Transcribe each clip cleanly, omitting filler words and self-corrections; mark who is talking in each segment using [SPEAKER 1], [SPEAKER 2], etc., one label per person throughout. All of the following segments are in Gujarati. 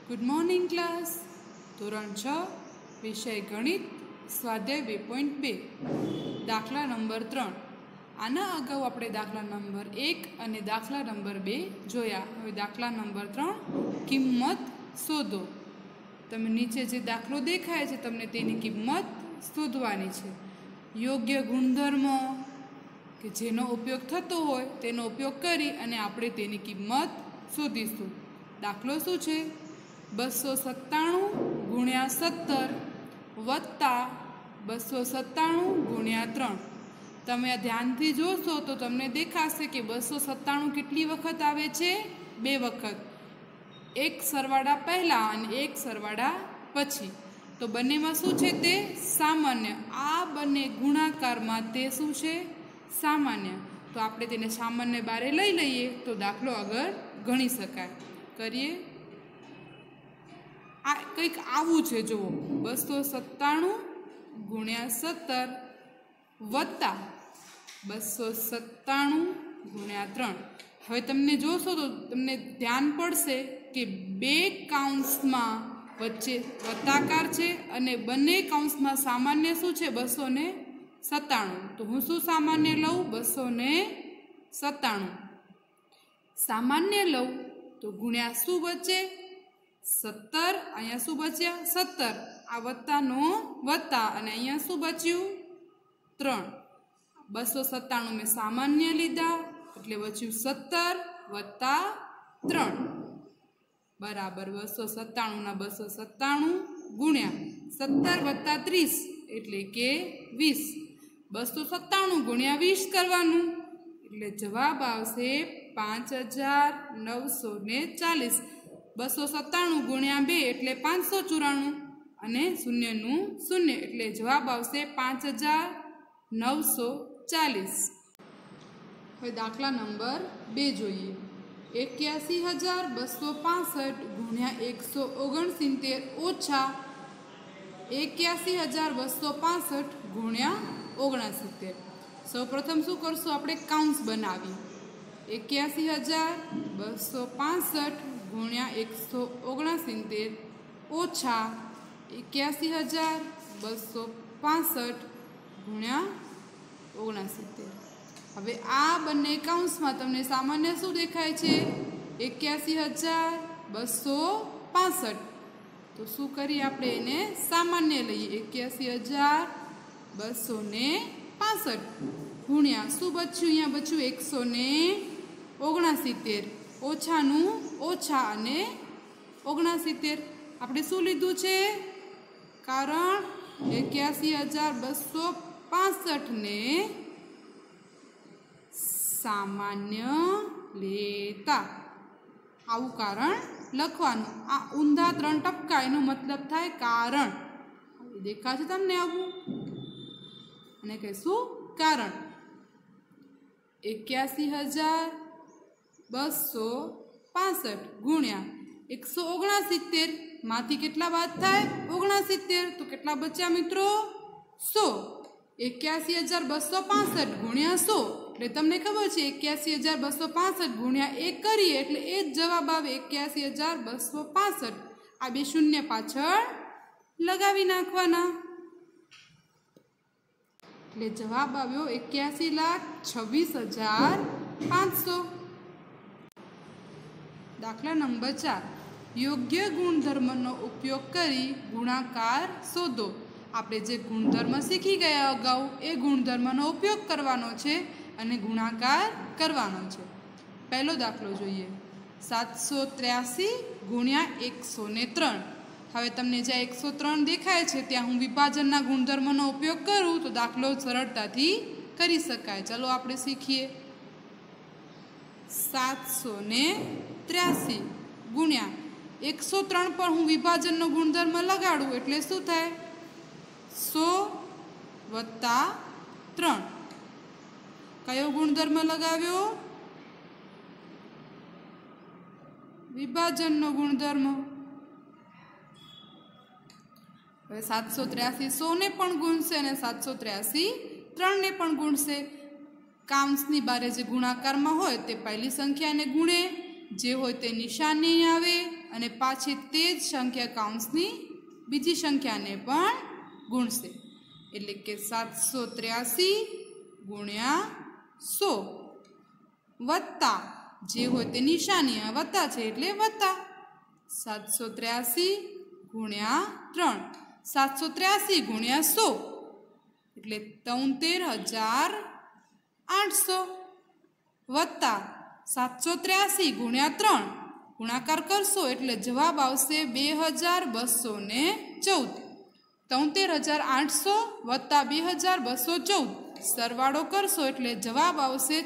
[SPEAKER 1] Good morning class. ધોરણ 6 વિષય ગણિત સ્વાધ્યાય 2.2 દાખલા નંબર 3. આના અગાઉ આપણે દાખલા નંબર 1 અને દાખલા નંબર 2 જોયા. હવે દાખલા નંબર 3 કિંમત શોધો. તમે નીચે જે દાખલો દેખાય છે તમને તેની કિંમત શોધવાની છે. યોગ્ય ગુણધર્મ કે જેનો ઉપયોગ થતો હોય તેનો ઉપયોગ કરી અને આપણે તેની કિંમત શોધીશું. દાખલો શું છે? 297 ગુણ્યા 17 વત્તા 297 ગુણ્યા 3. તમે આ ધ્યાનથી જોશો તો તમને દેખાશે કે 297 કેટલી વખત આવે છે? 2 વખત. એક સરવાળા પહેલાં અને એક સરવાળા પછી. તો બંનેમાં શું છે? તે સામાન્ય. આ બંને ગુણાકારમાં તે શું છે? સામાન્ય. તો આપણે તેને સામાન્ય બારે લઈ લઈએ તો દાખલો આગળ ગણી શકાય. કરીએ. આ કંઈક આવું છે. જુઓ, 297 ગુણ્યા 17 વત્તા 297 ગુણ્યા 3. હવે તમને જોશો તો તમને ધ્યાન પડશે કે બે કૌંસમાં વચ્ચે વત્તાકાર છે અને બંને કૌંસમાં સામાન્ય શું છે? 297. તો હું શું સામાન્ય લઉં? 297 સામાન્ય લઉં તો ગુણ્યા શું બચે? 17. અહીંયા શું બચ્યા? 17. આ વત્તાનો વત્તા અને અહીંયા શું બચ્યું? 3. 297 મેં સામાન્ય લીધા એટલે બચ્યું 17 વત્તા 3 બરાબર 297 297 ગુણ્યા 17 વત્તા 30 એટલે કે 20. 297 ગુણ્યા 20 કરવાનું એટલે જવાબ આવશે 5940. 297 ગુણ્યા 2 એટલે 594 અને શૂન્યનું શૂન્ય એટલે જવાબ આવશે 5940. હવે દાખલા નંબર 2 જોઈએ. 81265 ગુણ્યા 169 ઓછા 81265 ગુણ્યા 69. સૌપ્રથમ શું કરશું? આપણે કૌંસ બનાવીએ. 81265 ગુણ્યા 169 ઓછા 81265 ગુણ્યા 69. હવે આ બંને કૌંસમાં તમને સામાન્ય શું દેખાય છે? 81265. તો શું કરીએ? આપણે એને સામાન્ય લઈએ. 81265 ગુણ્યા શું બચ્યું? અહીંયા બચ્યું 169 ઓછાનું ઓછા અને 69. આપણે શું લીધું છે? કારણ 81265 ને સામાન્ય લેતા આવું કારણ લખવાનું. આ ઊંધા 3 ટપકા એનો મતલબ થાય કારણ. દેખાશે તમને આવું? અને કહીશું કારણ. 81265 ગુણ્યા 169 માંથી કેટલા બાદ થાય? 69. તો કેટલા બચ્યા મિત્રો? 100. 81265 ગુણ્યા 100 એટલે તમને ખબર છે 81265 ગુણ્યા 1 કરીએ એટલે એ જ જવાબ આવે 81265. આ બે શૂન્ય પાછળ લગાવી નાખવાના એટલે જવાબ આવ્યો 81,26,500. દાખલા નંબર 4. યોગ્ય ગુણધર્મનો ઉપયોગ કરી ગુણાકાર શોધો. આપણે જે ગુણધર્મ શીખી ગયા અગાઉ એ ગુણધર્મનો ઉપયોગ કરવાનો છે અને ગુણાકાર કરવાનો છે. પહેલો દાખલો જોઈએ. 783 ગુણ્યા 103. હવે તમને જ્યાં 103 દેખાય છે ત્યાં હું વિભાજનના ગુણધર્મનો ઉપયોગ કરું તો દાખલો સરળતાથી કરી શકાય. ચલો આપણે શીખીએ. 783 ગુણ્યા 103 પર હું વિભાજનનો ગુણધર્મ લગાડું એટલે શું થાય? 100 વત્તા 3. કયો ગુણધર્મ લગાવ્યો? વિભાજનનો ગુણધર્મ. હવે 783 100 ને પણ ગુણશે અને 783 3 ને પણ ગુણશે. કાઉન્સની બારે જે ગુણાકારમાં હોય તે પહેલી સંખ્યાને ગુણે, જે હોય તે નિશાની આવે અને પાછી તે જ સંખ્યા કૌંસની બીજી સંખ્યાને પણ ગુણશે એટલે કે 783 ગુણ્યા 100 વત્તા જે હોય તે નિશાની આ વત્તા છે એટલે વત્તા 783 ગુણ્યા 3 783 ગુણ્યા 100 એટલે 73,800 વત્તા 783 ગુણ્યા 3 ગુણાકાર કરશો એટલે જવાબ આવશે 2214 73,800 વત્તા 2214 સરવાળો કરશો એટલે જવાબ આવશે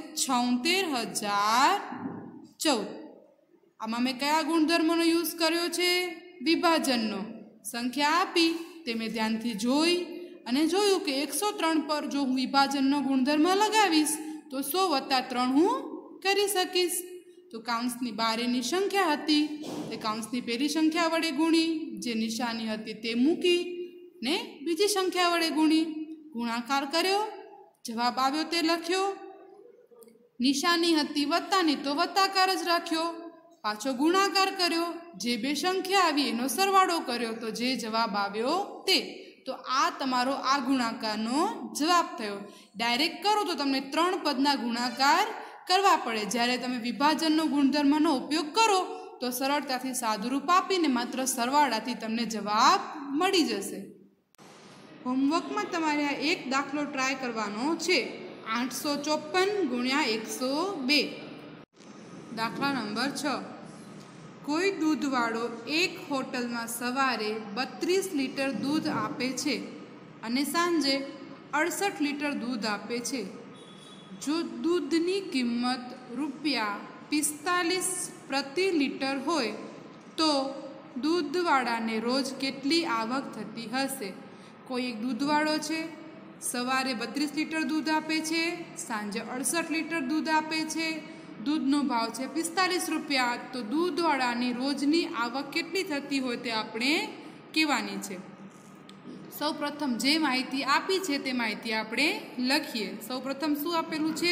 [SPEAKER 1] 76,014 આમાં મેં કયા ગુણધર્મનો યુઝ કર્યો છે વિભાજનનો સંખ્યા આપી તે મેં ધ્યાનથી જોઈ અને જોયું કે 103 પર જો હું વિભાજનનો ગુણધર્મ લગાવીશ તો 100 વત્તા 3 હું કરી શકીશ તો કૌંસની બારેની સંખ્યા હતી તે કૌંસની પહેલી સંખ્યા વડે ગુણી જે નિશાની હતી તે મૂકી ને બીજી સંખ્યા વડે ગુણી ગુણાકાર કર્યો જવાબ આવ્યો તે લખ્યો નિશાની હતી વત્તાની તો વત્તાકાર જ રાખ્યો પાછો ગુણાકાર કર્યો જે બે સંખ્યા આવી એનો સરવાળો કર્યો તો જે જવાબ આવ્યો તે તો આ તમારો આ ગુણાકારનો જવાબ થયો ડાયરેક્ટ કરો તો તમને 3 પદના ગુણાકાર કરવા પડે જ્યારે તમે વિભાજનનો ગુણધર્મનો ઉપયોગ કરો તો સરળતાથી સાદુરૂપ આપીને માત્ર સરવાળાથી તમને જવાબ મળી જશે હોમવર્કમાં તમારે આ એક દાખલો ટ્રાય કરવાનો છે 854 ગુણ્યા 102 દાખલા નંબર 6 કોઈ દૂધવાળો એક હોટલમાં સવારે 32 લીટર દૂધ આપે છે અને સાંજે 68 લીટર દૂધ આપે છે જો દૂધની કિંમત ₹45 પ્રતિ લીટર હોય તો દૂધવાળાને રોજ કેટલી આવક થતી હશે કોઈ એક દૂધવાળો છે સવારે 32 લીટર દૂધ આપે છે સાંજે 68 લીટર દૂધ આપે છે દૂધનો ભાવ છે ₹45 તો દૂધવાળાની રોજની આવક કેટલી થતી હોય તે આપણે કહેવાની છે સૌપ્રથમ જે માહિતી આપી છે તે માહિતી આપણે લખીએ સૌપ્રથમ શું આપેલું છે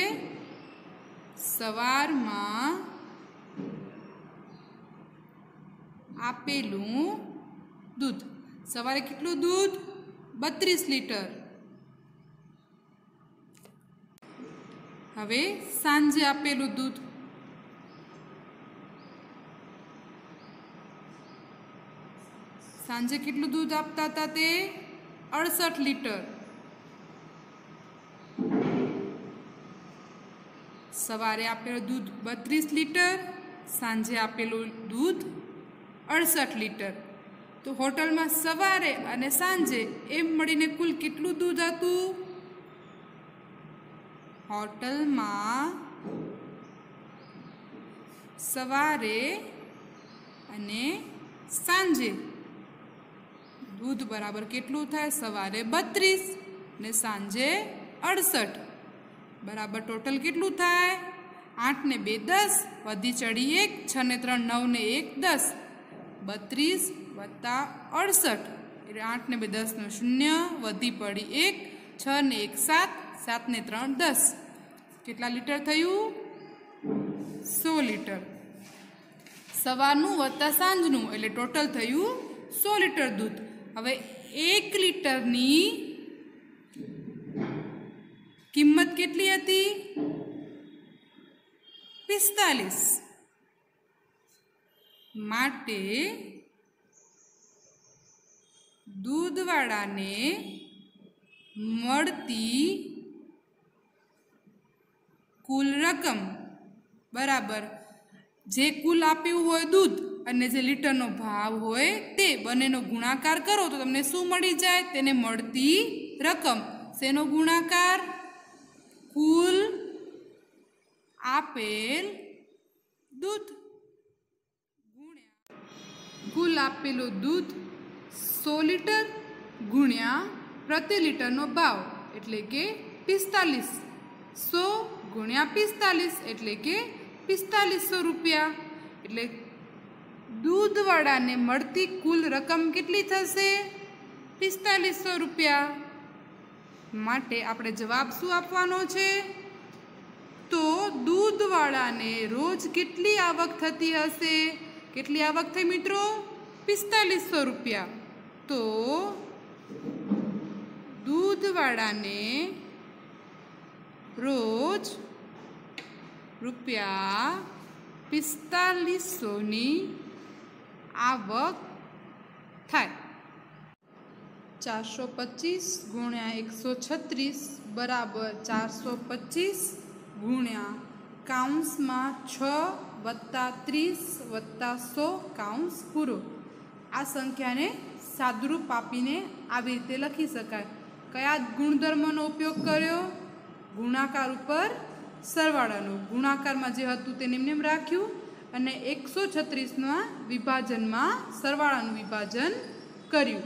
[SPEAKER 1] સવારમાં આપેલું દૂધ સવારે કેટલું દૂધ 32 લીટર હવે સાંજે આપેલું દૂધ સાંજે કેટલું દૂધ આપતા હતા તે 68 લીટર સવારે આપેલું દૂધ 32 લીટર સાંજે આપેલું દૂધ 68 લીટર તો હોટલમાં સવારે અને સાંજે એમ મળીને કુલ કેટલું દૂધ હતું હોટલમાં સવારે અને સાંજે દૂધ બરાબર કેટલું થાય સવારે 32 ને સાંજે 68 બરાબર ટોટલ કેટલું થાય 8 ને 2 10 વધી ચડી 1 6 ને 3 9 ને 1 10 32 વત્તા 68 એટલે 8 ને 2 10 નો 0 વધી પડી 1 6 ને 1 7 7 ને 3 10 કેટલા લીટર થયું 100 લીટર સવારનું વત્તા સાંજનું એટલે ટોટલ થયું 100 લીટર દૂધ હવે 1 લીટરની કિંમત કેટલી હતી 45 માટે દૂધવાળાને મળતી કુલ રકમ બરાબર જે કુલ આપ્યું હોય દૂધ અને જે લીટરનો ભાવ હોય તે બંનેનો ગુણાકાર કરો તો તમને શું મળી જાય તેને મળતી રકમ શેનો ગુણાકાર કુલ આપેલ દૂધ ગુણ્યા કુલ આપેલું દૂધ 100 લીટર ગુણ્યા પ્રતિ લીટરનો ભાવ એટલે કે 45 100 ગુણ્યા 45 એટલે કે 4500 રૂપિયા એટલે દૂધવાળાને મળતી કુલ રકમ કેટલી થશે 4500 રૂપિયા માટે આપણે જવાબ શું આપવાનો છે તો દૂધવાળાને રોજ કેટલી આવક થતી હશે કેટલી આવક થઈ મિત્રો? 4500 રૂપિયા। તો દૂધવાળાને રોજ રૂપિયા 4500ની આવક થાય। 425 ગુણ્યા 136 બરાબર 425 ગુણ્યા કાઉન્સમાં 6 વત્તા 30 વત્તા 100 કાઉન્સ પૂરો। આ સંખ્યાને સાદુરૂપ આપીને આવી રીતે લખી શકાય। કયા ગુણધર્મનો ઉપયોગ કર્યો? ગુણાકાર ઉપર સરવાળાનો। ગુણાકારમાં જે હતું તેને એમને રાખ્યું અને 136ના વિભાજનમાં સરવાળાનું વિભાજન કર્યું।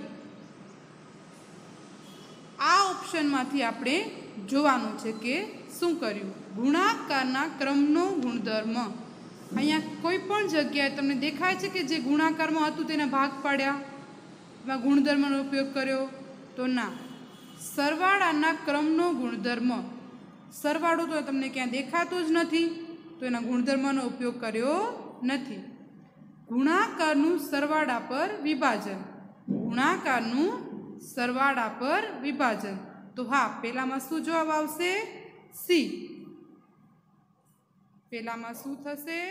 [SPEAKER 1] આ ઓપ્શનમાંથી આપણે જોવાનું છે કે શું કર્યું। ગુણાકારના ક્રમનો ગુણધર્મ। અહીંયા કોઈ પણ જગ્યાએ તમને દેખાય છે કે જે ગુણાકારમાં હતું તેના ભાગ પાડ્યા, એમાં ગુણધર્મનો ઉપયોગ કર્યો? તો ના। સરવાળાના ક્રમનો ગુણધર્મ, સરવાળો તો તમને ક્યાં દેખાતો જ નથી, તો એના ગુણધર્મનો ઉપયોગ કર્યો નથી। ગુણાકારનું સરવાળા પર વિભાજન, ગુણાકારનું સરવાળા પર વિભાજન, તો હા, પહેલામાં શું જવાબ આવશે? સી। પહેલામાં શું થશે?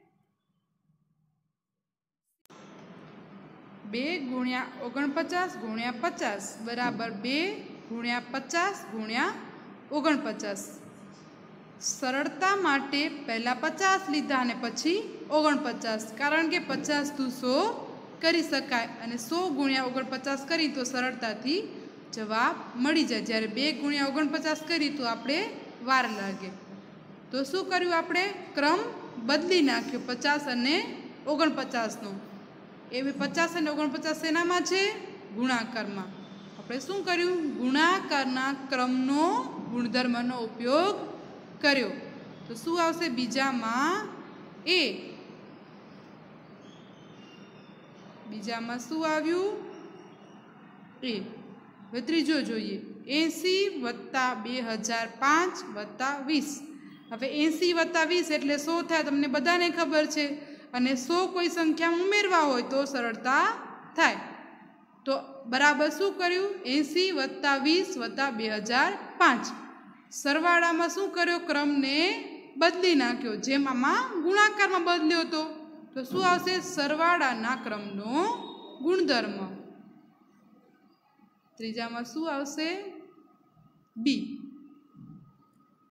[SPEAKER 1] 2 ગુણ્યા 49 ગુણ્યા 50 બરાબર 2 ગુણ્યા 50 ગુણ્યા 49। સરળતા માટે પહેલાં 50 લીધા અને પછી 49, કારણ કે 50 × 100 કરી શકાય અને 100 ગુણ્યા 49 કરી તો સરળતાથી જવાબ મળી જાય। જ્યારે 2 ગુણ્યા 49 કરી તો આપણે વાર લાગે। તો શું કર્યું આપણે? ક્રમ બદલી નાખ્યો 50 અને 49નો। એ 50 અને 49 શેનામાં છે? ગુણાકારમાં। આપણે શું કર્યું? ગુણાકારના ક્રમનો ગુણધર્મનો ઉપયોગ કર્યો। તો શું આવશે બીજામાં? એ। બીજામાં શું આવ્યું? એ। હવે ત્રીજો જોઈએ, 80 વત્તા 2005 વત્તા 20। હવે 80 વત્તા 20 એટલે 100 થાય, તમને બધાને ખબર છે, અને 100 કોઈ સંખ્યામાં ઉમેરવા હોય તો સરળતા થાય। તો બરાબર શું કર્યું? 80 વત્તા 20 વત્તા 2005। સરવાળામાં શું કર્યો? ક્રમને બદલી નાખ્યો, જેમ આમાં ગુણાકારમાં બદલ્યો હતો। તો શું આવશે? સરવાળાના ક્રમનો ગુણધર્મ। ત્રીજામાં શું આવશે? બી।